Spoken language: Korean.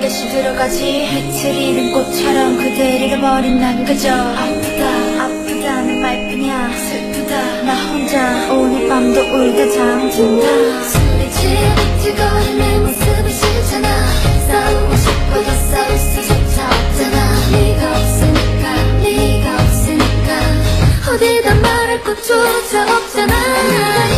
다시 들어가지. 흐트리는 꽃처럼 그댈 잃어버린 난 그저 아프다 아프다는 말뿐이야. 슬프다 나 혼자 오늘 밤도 울다 잠든다. 숨이 지긋지거린 내 모습이 싫잖아. 싸우고 싶어도 싸울 수조차 없잖아. 네가 없으니까 어디다 말할 곳조차 없잖아.